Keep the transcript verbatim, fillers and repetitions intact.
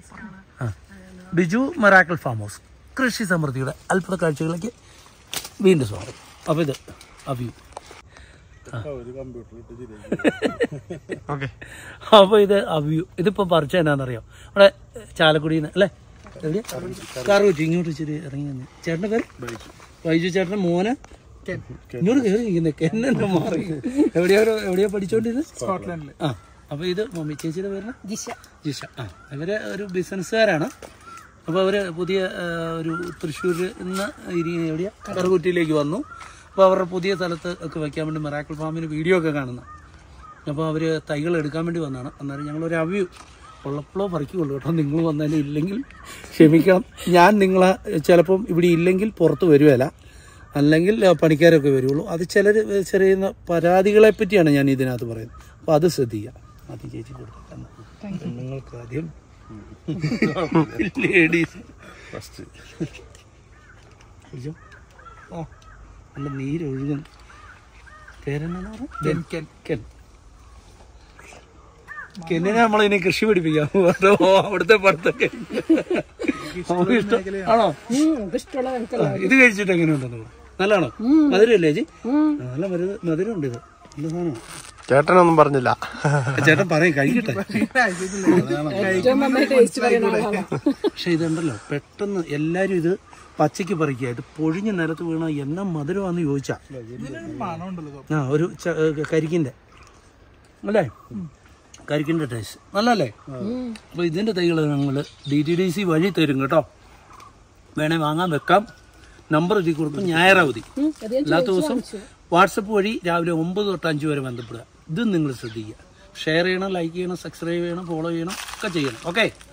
Biju miracle farm house കൃഷി സമൃദ്ധിയുടെ അത്ഭുത കാഴ്ചകളിലേക്ക് വീണ്ടും സ്വാഗതം. അപ്പോൾ ഇത് അവ്യൂ. അപ്പോൾ ഇത് അവ്യൂ. ഇതിപ്പോൾ പറിച്ച എന്നാന്നറിയാം, നമ്മുടെ ചാലക്കുടിയിൽ നിന്ന് അല്ലേ? എവിടെയാ കാറുകുറ്റി ഇങ്ങോട്ട് ഇച്ചിരി ഇറങ്ങി വന്നു. ചേട്ടൻ്റെ പേര് വൈജു. ചേട്ടൻ്റെ മോന് ഇങ്ങോട്ട് കയറി ഇരിക്കുന്നത് കെന്നെ മാറി. എവിടെയോ എവിടെയോ പഠിച്ചോണ്ടിരുന്നത്? സ്കോട്ട്ലൻഡിൽ. ആ, അപ്പോൾ ഇത് മമ്മി ചേച്ചിയുടെ പേര് ജിഷ. ജിഷ. ആ, ഇവര് ഒരു ബിസിനസ്സുകാരാണ്. അപ്പോൾ അവർ പുതിയ ഒരു തൃശ്ശൂരിൽ നിന്ന് ഇരിക്കുന്ന എവിടെയാ കറുകുറ്റിയിലേക്ക് വന്നു. അപ്പോൾ അവരുടെ പുതിയ സ്ഥലത്ത് ഒക്കെ വയ്ക്കാൻ വേണ്ടി മിറാക്കിൾ ഫാമിന് വീഡിയോ ഒക്കെ കാണുന്നത്. അപ്പോൾ അവർ തൈകൾ എടുക്കാൻ വേണ്ടി വന്നതാണ്. അന്നേരം ഞങ്ങളൊരു അവ്യൂ ഉള്ളപ്പോഴോ പറിക്കുള്ളൂ കേട്ടോ. നിങ്ങൾ വന്നതിന് ഇല്ലെങ്കിൽ ക്ഷമിക്കണം. ഞാൻ നിങ്ങളെ ചിലപ്പം ഇവിടെ ഇല്ലെങ്കിൽ പുറത്ത് വരുവല്ല, അല്ലെങ്കിൽ പണിക്കാരൊക്കെ വരുള്ളൂ. അത് ചിലർ ചെറിയ പരാതികളെ പറ്റിയാണ് ഞാൻ ഇതിനകത്ത് പറയുന്നത്. അപ്പോൾ അത് ശ്രദ്ധിക്കുക. ആദ്യം ചേച്ചി കൊടുക്കാം. നിങ്ങൾക്ക് ആദ്യം ലേഡീസ് ഫസ്റ്റ്. ഓ, നല്ല നീരൊഴുകും. പേരെന്നാ? കെന്നിനെ നമ്മളിനി കൃഷി പഠിപ്പിക്കാം. അവിടുത്തെ പഠിത്തൊക്കെ ആണോ? ഇത് കഴിച്ചിട്ട് എങ്ങനെയുണ്ടെന്ന്? നല്ലതാണോ? മധുരമല്ലേ ചേച്ചി? നല്ല മധുര മധുരമുണ്ട്. ഇത് നല്ല സാധനമാണ്. ചേട്ടനൊന്നും പറഞ്ഞില്ല. ചേട്ടൻ പറയും കഴിക്കട്ടെ. പക്ഷെ ഇതുണ്ടല്ലോ, പെട്ടെന്ന് എല്ലാരും ഇത് പച്ചയ്ക്ക് പറിക്കുക. ഇത് പൊഴിഞ്ഞ് നിലത്ത് വീണ എന്നാ മധുരമാണെന്ന് ചോദിച്ചാ ആ ഒരു കരിക്കിന്റെ അല്ലേ? കരിക്കിന്റെ ടേസ്റ്റ് നല്ലല്ലേ? അപ്പൊ ഇതിന്റെ തൈകൾ ഞങ്ങൾ ഡി ടി ഡി സി വഴി തരും കേട്ടോ. വേണേ വാങ്ങാൻ വെക്കാം. നമ്പർ എഴുതി കൊടുക്കും. ഞായറാവധി അല്ലാത്ത ദിവസം വാട്സപ്പ് വഴി രാവിലെ ഒമ്പത് തൊട്ട് അഞ്ച് വരെ ബന്ധപ്പെടുക. ഇത് നിങ്ങൾ ശ്രദ്ധിക്കുക. ഷെയർ ചെയ്യണം, ലൈക്ക് ചെയ്യണം, സബ്സ്ക്രൈബ് ചെയ്യണം, ഫോളോ ചെയ്യണം, ഒക്കെ ചെയ്യണം. ഓക്കെ.